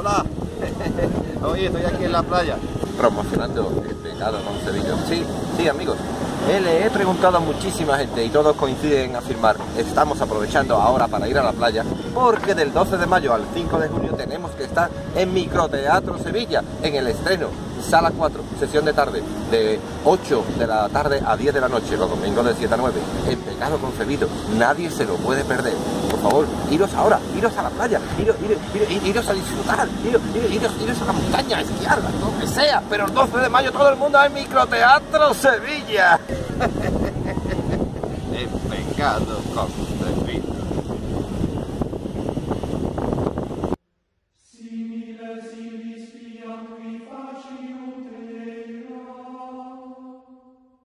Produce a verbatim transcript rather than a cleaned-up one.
Hola. Oye, estoy aquí en la playa promocionando el Pecado Concedido. Sí, sí, amigos. Eh, le he preguntado a muchísima gente y todos coinciden en afirmar: estamos aprovechando ahora para ir a la playa, porque del doce de mayo al cinco de junio tenemos que estar en Microteatro Sevilla, en el estreno, sala cuatro, sesión de tarde, de ocho de la tarde a diez de la noche, los domingos de siete a nueve, El Pecado Concebido. Nadie se lo puede perder. Por favor, iros ahora, iros a la playa, iros, iros, iros, iros a disfrutar, iros, iros, iros a la montaña, a esquiar, a lo que sea, pero el doce de mayo todo el mundo en Microteatro Sevilla. El Pecado Concebido.